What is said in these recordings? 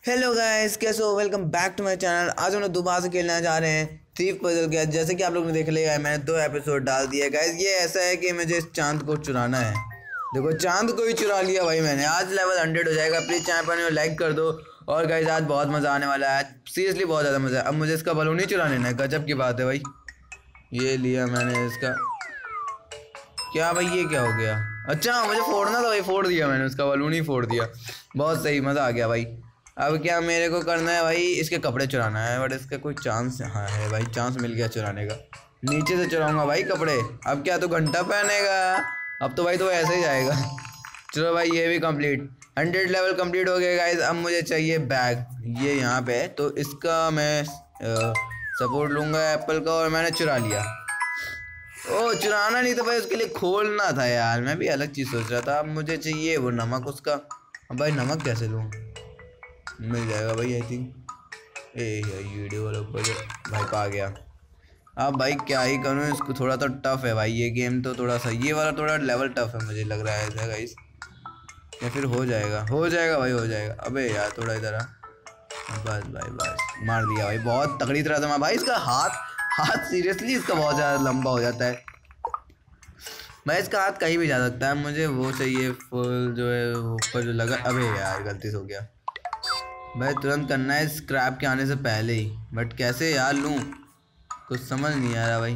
Hello guys, कैसे हो? Welcome back to my channel. आज हम लोग दोबारा से खेलना जा रहे हैं थीफ पजल गया। जैसे कि आप लोग ने देख लिया है, मैंने 2 एपिसोड डाल दिया गाइस। ये ऐसा है कि मुझे इस चांद को चुराना है। देखो, चांद को ही चुरा लिया भाई मैंने। आज लेवल 100 हो जाएगा। प्लीज़ चैनल पर लाइक कर दो। और गाइस, आज बहुत मज़ा आने वाला है। सीरियसली बहुत ज़्यादा मज़ा है। अब मुझे इसका बलून ही चुरा लेना है। गजब की बात है भाई। ये लिया मैंने इसका। क्या भाई, ये क्या हो गया? अच्छा, मुझे फोड़ना था भाई, फोड़ दिया मैंने। उसका बलून ही फोड़ दिया। बहुत सही, मज़ा आ गया भाई। अब क्या मेरे को करना है भाई? इसके कपड़े चुराना है, बट इसका कोई चांस हाँ है भाई। चांस मिल गया चुराने का। नीचे से चुराऊंगा भाई कपड़े। अब क्या, तो घंटा पहनेगा? अब तो भाई तो ऐसे ही जाएगा। चलो भाई, ये भी कंप्लीट। 100 लेवल कंप्लीट हो गया गाइस। अब मुझे चाहिए बैग। ये यहाँ पे है, तो इसका मैं सपोर्ट लूँगा एप्पल का। और मैंने चुरा लिया। ओ, चुराना नहीं था भाई, उसके लिए खोलना था यार। मैं भी अलग चीज़ सोच रहा था। अब मुझे चाहिए वो नमक उसका। अब भाई नमक कैसे लूँ? मिल जाएगा भाई आई थिंक। ये वीडियो वाला ऊपर भाई पा गया। अब भाई क्या ही करूँ, इसको थोड़ा तो टफ है भाई। ये गेम तो थोड़ा सा, ये वाला थोड़ा लेवल टफ है मुझे लग रहा है गाइस। या फिर हो जाएगा भाई, हो जाएगा। अबे यार, थोड़ा इधर आ। बस भाई, बस मार दिया भाई। बहुत तगड़ी तरह से मार भाई। इसका हाथ सीरियसली इसका बहुत ज़्यादा लंबा हो जाता है भाई। इसका हाथ कहीं भी जा सकता है। मुझे वो चाहिए फुल जो है ऊपर जो लगा। अबे यार, गलती से हो गया भाई। तुरंत करना है स्क्रैप के आने से पहले ही। बट कैसे यार लूँ, कुछ समझ नहीं आ रहा भाई।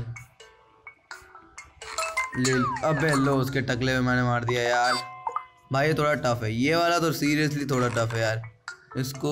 ले। अबे लो, उसके टकले में मैंने मार दिया यार। भाई ये थोड़ा टफ है, ये वाला तो सीरियसली थोड़ा टफ है यार। इसको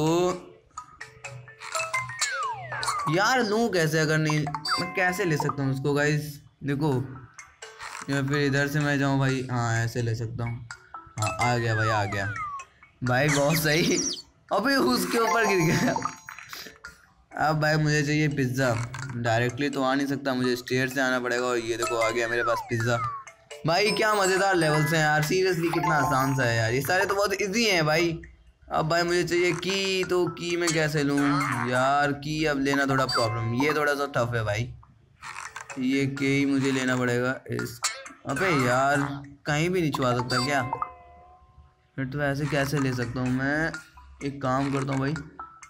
यार लूँ कैसे? अगर नहीं, मैं कैसे ले सकता हूँ उसको गाइस? देखो, या फिर इधर से मैं जाऊँ भाई? हाँ, ऐसे ले सकता हूँ। हाँ, आ गया भाई, आ गया भाई। बहुत सही। अबे उसके ऊपर गिर गया। अब भाई मुझे चाहिए पिज़्ज़ा। डायरेक्टली तो आ नहीं सकता, मुझे स्टेयर से आना पड़ेगा। और ये देखो, आ गया मेरे पास पिज़्ज़ा। भाई क्या मज़ेदार लेवल्स हैं यार। सीरियसली कितना आसान सा है यार। ये सारे तो बहुत इजी हैं भाई। अब भाई मुझे चाहिए की। तो की मैं कैसे लूँ यार? की अब लेना थोड़ा प्रॉब्लम, ये थोड़ा सा टफ है भाई। ये के ही मुझे लेना पड़ेगा इस। अबे यार, कहीं भी नहीं छुआ सकता क्या? फिर तो ऐसे कैसे ले सकता हूँ मैं? एक काम करता हूँ भाई,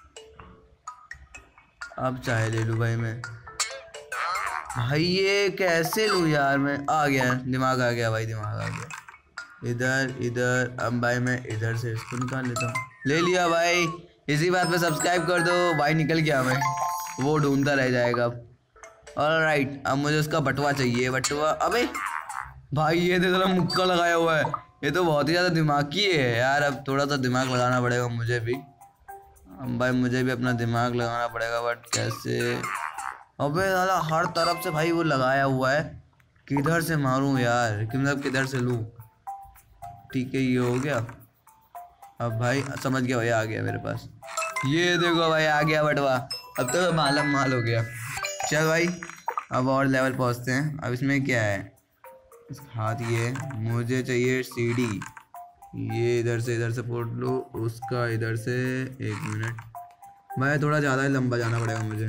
अब चाहे ले लूँ भाई मैं। भाई ये कैसे लूँ यार मैं? आ गया, दिमाग आ गया भाई, दिमाग आ गया। इधर इधर। अब भाई मैं इधर से इसको निकाल लेता हूँ। ले लिया भाई। इसी बात पे सब्सक्राइब कर दो भाई। निकल गया मैं, वो ढूंढता रह जाएगा अब। ऑलराइट, अब मुझे उसका बटुआ चाहिए। बटुआ। अबे भाई, ये देख रहा, मुक्का लगाया हुआ है। ये तो बहुत ही ज़्यादा दिमागी है यार। अब थोड़ा सा दिमाग लगाना पड़ेगा मुझे भी। अब भाई मुझे भी अपना दिमाग लगाना पड़ेगा, बट कैसे? अबे साला, हर तरफ से भाई वो लगाया हुआ है। किधर से मारूं यार? मतलब किधर से लूं? ठीक है, ये हो गया। अब भाई समझ गया भाई, आ गया मेरे पास। ये देखो भाई, आ गया बटवा। अब तो मालम माल हो गया। चल भाई, अब और लेवल पहुंचते हैं। अब इसमें क्या है? हाथ ये मुझे चाहिए सीढ़ी। ये इधर से फोड़ लो उसका, इधर से। एक मिनट भाई, थोड़ा ज़्यादा ही लंबा जाना पड़ेगा मुझे।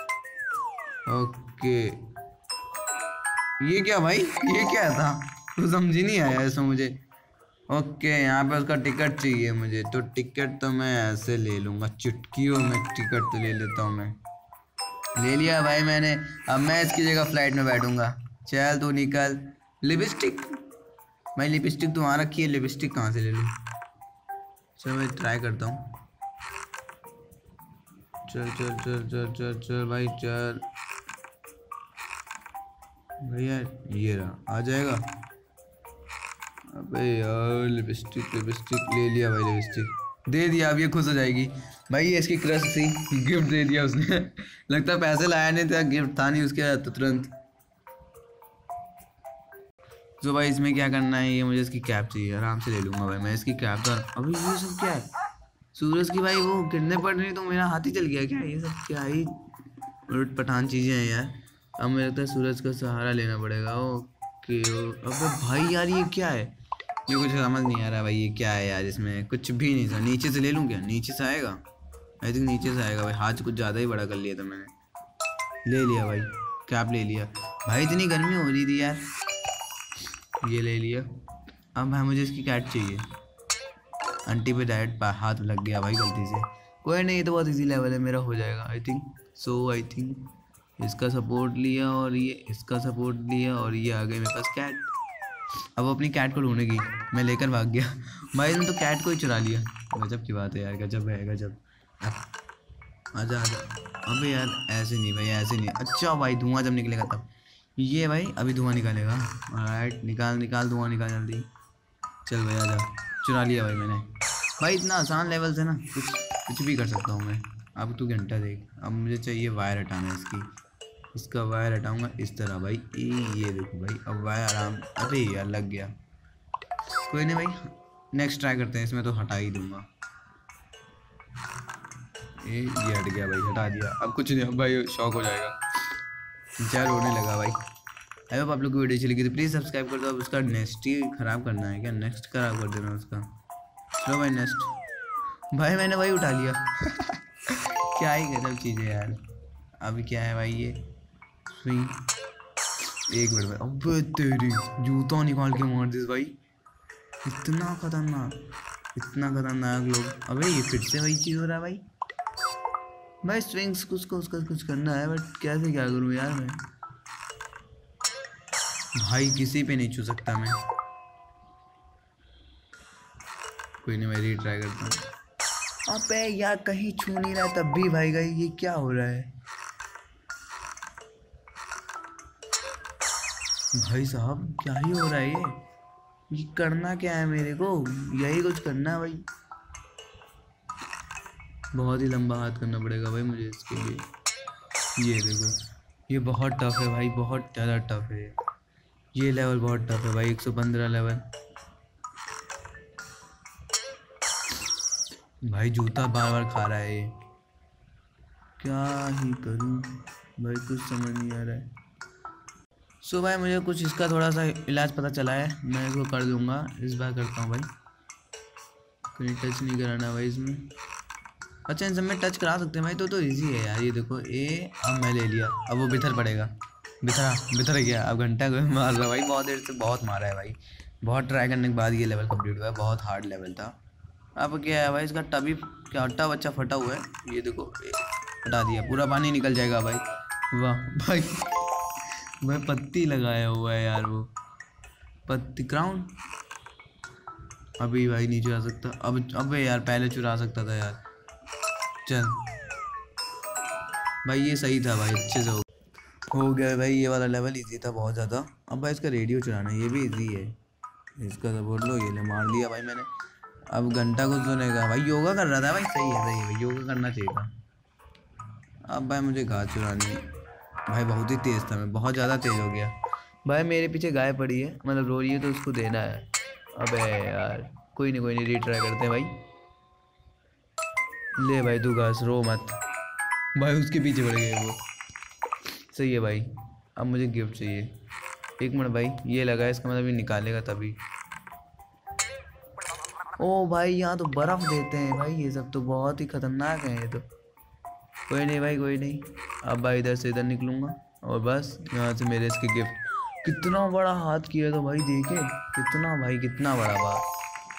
ओके, ये क्या भाई? ये क्या था? तो समझ ही नहीं आया इसमें मुझे। ओके, यहाँ पे उसका टिकट चाहिए मुझे। तो टिकट तो मैं ऐसे ले लूँगा, चुटकियों में टिकट तो ले लेता हूँ मैं। ले लिया भाई मैंने। अब मैं इसकी जगह फ्लाइट में बैठूंगा। चल तू निकल। लिपस्टिक भाई, लिपस्टिक तो वहाँ रखी है। लिपस्टिक कहाँ से ले लूँ? चल भाई, ट्राई करता हूँ। चल चल चल चल चल चल भाई, चल भैया। ये रहा, आ जाएगा। अबे यार, लिपस्टिक लिपस्टिक ले लिया भाई। लिपस्टिक दे दिया। अब ये खुश हो जाएगी भाई। ये इसकी क्रश थी, गिफ्ट दे दिया उसने। लगता है पैसे लाया नहीं था, गिफ्ट था नहीं उसके हाथ तो तुरंत। तो भाई इसमें क्या करना है? ये मुझे इसकी कैप चाहिए। आराम से ले लूँगा भाई मैं इसकी कैप का। अभी ये सब क्या है? सूरज की भाई वो गिरने पड़ रही, तो मेरा हाथ ही चल गया क्या? ये सब क्या ही उलट पठान चीज़ें हैं यार। अब मुझे लगता है सूरज का सहारा लेना पड़ेगा। ओके। अबे भाई यार, ये क्या है? ये कुछ समझ नहीं आ रहा भाई। ये क्या है यार? इसमें कुछ भी नहीं था। नीचे से ले लूँ क्या? नीचे से आएगा आई थिंक। नीचे से आएगा भाई। हाथ कुछ ज़्यादा ही बड़ा कर लिया था मैंने। ले लिया भाई, कैप ले लिया भाई। इतनी गर्मी हो रही थी यार। ये ले लिया। अब भाई मुझे इसकी कैट चाहिए। आंटी पे डायरेक्ट हाथ लग गया भाई गलती से। कोई नहीं, ये तो बहुत इजी लेवल है, मेरा हो जाएगा I think so. I think इसका सपोर्ट लिया और ये इसका सपोर्ट लिया और ये आ गई मेरे पास कैट। अब वो अपनी कैट को ढूंढेगी, मैं लेकर भाग गया भाई, इसने तो कैट को ही चुरा लिया। गजब की बात है यार, गजब है गजब। आजा आजा। अबे यार ऐसे नहीं भाई, ऐसे नहीं। अच्छा भाई धुआं जब निकलेगा तब। ये भाई अभी धुआं निकालेगा। राइट, निकाल निकाल धुआं निकाल जल्दी। चल भाई आजा, चुरा लिया भाई मैंने। भाई इतना आसान लेवल से ना कुछ भी कर सकता हूँ मैं। अब तू घंटा देख। अब मुझे चाहिए वायर हटाना इसकी। इसका वायर हटाऊंगा इस तरह भाई। ये देखो भाई, अब वायर आराम। अरे यार लग गया। कोई नहीं भाई, नेक्स्ट ट्राई करते हैं। इसमें तो हटा ही दूंगा। ये हट गया भाई, हटा दिया। अब कुछ नहीं, अब भाई शौक हो जाएगा। चार होने लगा भाई। आई होप आप लोग को वीडियो चलेगी तो प्लीज़ सब्सक्राइब कर दो। अब उसका नेक्स्ट ही ख़राब करना है क्या? नेक्स्ट ख़राब कर देना उसका। चलो भाई नेक्स्ट। भाई मैंने वही उठा लिया क्या ही गजब चीज़ है यार। अभी क्या है भाई ये स्विंग। एक मिनट भाई, अब तेरी जूता निकाल के मार दिस भाई। इतना खतरनाक लोग। अबे ये फिर से वही चीज़ हो रहा है भाई। भाई स्विंग्स कुछ करना है, बट कैसे क्या करूँ यार मैं। भाई किसी पे नहीं छू सकता मैं। कोई नहीं, मैं रीट्राई करता हूँ। अबे यार कहीं छू नहीं रहा तब भी भाई गई। ये क्या हो रहा है भाई साहब? क्या ही हो रहा है ये करना क्या है मेरे को? यही कुछ करना है भाई। बहुत ही लंबा हाथ करना पड़ेगा भाई मुझे इसके लिए। ये देखो, ये बहुत टफ है भाई, बहुत ज़्यादा टफ है। ये लेवल बहुत टफ है भाई, 115 लेवल। भाई जूता बार बार खा रहा है ये। क्या ही करूं भाई, कुछ समझ नहीं आ रहा है। सो भाई मुझे कुछ इसका थोड़ा सा इलाज पता चला है, मैं इसको कर दूंगा। इस बार करता हूँ भाई। कहीं टच नहीं कराना भाई इसमें। अच्छा इन सब में टच करा सकते हैं भाई, तो इजी है यार। ये देखो अब मैं ले लिया। अब वो बिथर पड़ेगा। बिथर गया। अब घंटा को मार रहा भाई, बहुत देर से बहुत मारा है भाई। बहुत ट्राई करने के बाद ये लेवल कंप्लीट हुआ है। बहुत हार्ड लेवल था। अब क्या है भाई, इसका टब अच्छा फटा हुआ है। ये देखो हटा दिया, पूरा पानी निकल जाएगा भाई। वाह भाई, भाई पत्ती लगाया हुआ है यार, वो पत्ती क्राउन। अभी भाई नहीं चुरा सकता। अब यार पहले चुरा सकता था यार। चल भाई ये सही था भाई, अच्छे से हो गया भाई। ये वाला लेवल इजी था बहुत ज़्यादा। अब भाई इसका रेडियो चलाना ये भी इजी है। इसका सपोर्ट लो, ये ले मार दिया भाई मैंने। अब घंटा कुछ सुनेगा भाई। योगा कर रहा था भाई, सही है भाई, योगा करना चाहिए था। अब भाई मुझे घास चुरानी है भाई। बहुत ही तेज़ था मैं, बहुत ज़्यादा तेज़ हो गया भाई। मेरे पीछे गाय पड़ी है, मतलब रो रही है, तो उसको देना है। अबे यार कोई नहीं रीट्राई करते हैं भाई। ले भाई तू घास, रो मत भाई। उसके पीछे पड़ गए वो। सही है भाई। अब मुझे गिफ्ट चाहिए। एक मिनट भाई, ये लगा है, इसका मतलब ये निकालेगा तभी। ओ भाई यहाँ तो बर्फ़ देते हैं भाई। ये सब तो बहुत ही खतरनाक है ये तो। कोई नहीं भाई, कोई नहीं। अब भाई इधर से इधर निकलूँगा और बस यहाँ से मेरे इसके गिफ्ट। कितना बड़ा हाथ किया तो भाई, देखे कितना भाई, कितना बड़ा बात।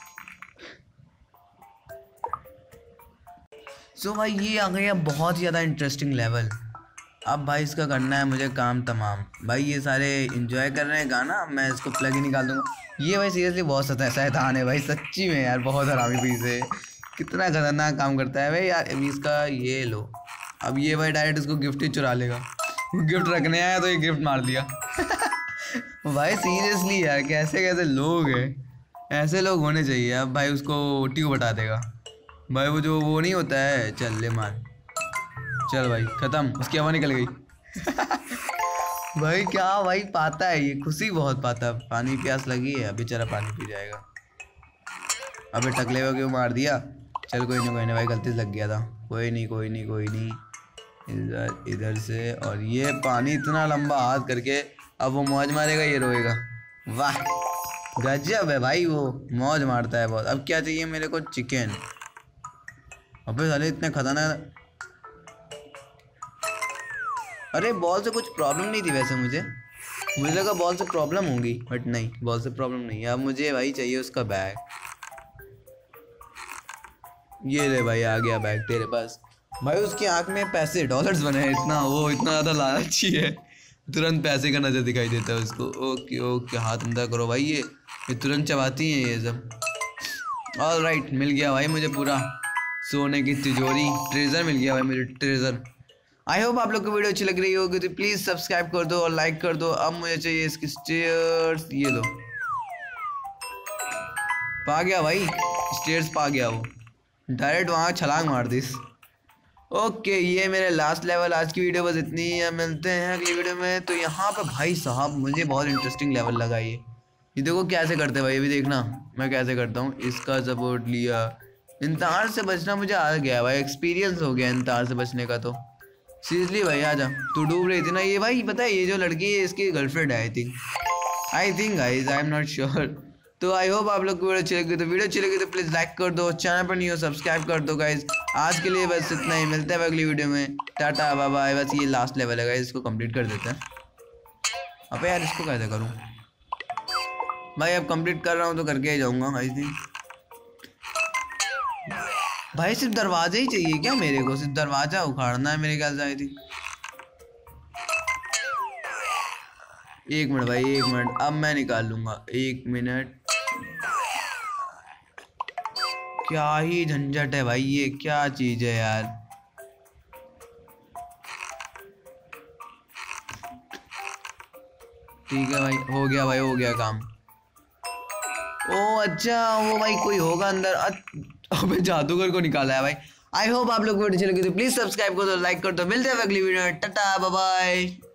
सो भाई ये आ गया बहुत ही ज़्यादा इंटरेस्टिंग लेवल। अब भाई इसका करना है मुझे काम तमाम। भाई ये सारे एंजॉय कर रहे हैं गाना, मैं इसको प्लग ही निकाल दूँगा। ये भाई सीरियसली बहुत शैतान है भाई, सच्ची में यार, बहुत हरामी पीस है। कितना खतरनाक काम करता है भाई यार। अभी इसका ये लो। अब ये भाई डायरेक्ट इसको गिफ्ट ही चुरा लेगा। गिफ्ट रखने आया तो ये गिफ्ट मार दिया भाई सीरियसली यार, कैसे कैसे लोग हैं। ऐसे लोग होने चाहिए। अब भाई उसको ट्यू बता देगा भाई, वो नहीं होता है। चल ले मार। चल भाई ख़त्म, उसकी हवा निकल गई भाई क्या भाई पाता है ये, खुशी बहुत पाता। पानी प्यास लगी है, अभी बेचारा पानी पी जाएगा। अबे टकले हो क्यों मार दिया। चल कोई नहीं भाई, गलती से लग गया था। कोई नहीं। इधर से। और ये पानी इतना लंबा हाथ करके अब वो मौज मारेगा, ये रोएगा। वाह गजब है भाई, वो मौज मारता है बहुत। अब क्या चाहिए मेरे को? चिकन। अबे साले इतने खतरनाक। अरे बॉल से कुछ प्रॉब्लम नहीं थी वैसे। मुझे लगा बॉल से प्रॉब्लम होगी, बट नहीं, बॉल से प्रॉब्लम नहीं है। अब मुझे भाई चाहिए उसका बैग। ये ले भाई, आ गया बैग तेरे पास। भाई उसकी आंख में पैसे डॉलर्स बने हैं, इतना वो इतना ज़्यादा लालची है, तुरंत पैसे का नज़र दिखाई देता है उसको। ओके ओके, हाथ अंदर करो भाई, ये तुरंत चबाती हैं ये सब। ऑल राइट, मिल गया भाई मुझे पूरा सोने की तिजोरी, ट्रेजर मिल गया भाई मुझे, ट्रेजर। आई होप आप लोग को वीडियो अच्छी लग रही होगी, तो प्लीज़ सब्सक्राइब कर दो और लाइक कर दो। अब मुझे चाहिए इसकी स्टेयर्स, ये लो, पा गया भाई स्टेयर्स, पा गया वो, डायरेक्ट वहाँ छलांग मार दी। ओके, ये मेरे लास्ट लेवल। आज की वीडियो बस इतनी है, मिलते हैं अगली वीडियो में। तो यहाँ पे भाई साहब मुझे बहुत इंटरेस्टिंग लेवल लगा ये देखो कैसे करते भाई, अभी देखना मैं कैसे करता हूँ। इसका सपोर्ट लिया, इन तार से बचना मुझे आ गया भाई, एक्सपीरियंस हो गया इन तार से बचने का। तो सीरियसली भाई आजा, तू डूब रही थी ना। ये भाई पता है ये जो लड़की है इसकी गर्लफ्रेंड है I think guys, I am not sure. तो आई होप आप लोग को वीडियो अच्छी लगी, तो वीडियो अच्छी लगी तो प्लीज़ लाइक कर दो, चैनल पर नहीं हो सब्सक्राइब कर दो गाइस। आज के लिए बस इतना ही, मिलते हैं अगली वीडियो में, टाटा बाय बाय। बस ये लास्ट लेवल है गाइस, इसको कंप्लीट कर देते हैं। अबे यार इसको कैसे करूँ भाई, अब कंप्लीट कर रहा हूँ तो करके ही जाऊँगा आई थिंक। भाई सिर्फ दरवाजा ही चाहिए क्या मेरे को, सिर्फ दरवाजा उखाड़ना है मेरे ख्याल से आई थिंक। एक मिनट भाई, एक मिनट, अब मैं निकाल लूंगा, एक मिनट। क्या ही झंझट है भाई, ये क्या चीज है यार। ठीक है भाई, हो गया भाई, हो गया काम। ओ अच्छा, वो भाई कोई होगा अंदर। अबे जादूगर को निकाला है भाई। आई होप आप लोग को वीडियो अच्छी लगी तो प्लीज सब्सक्राइब कर दो, लाइक कर दो। मिलते हैं अगली वीडियो में, टाटा बाय बाय।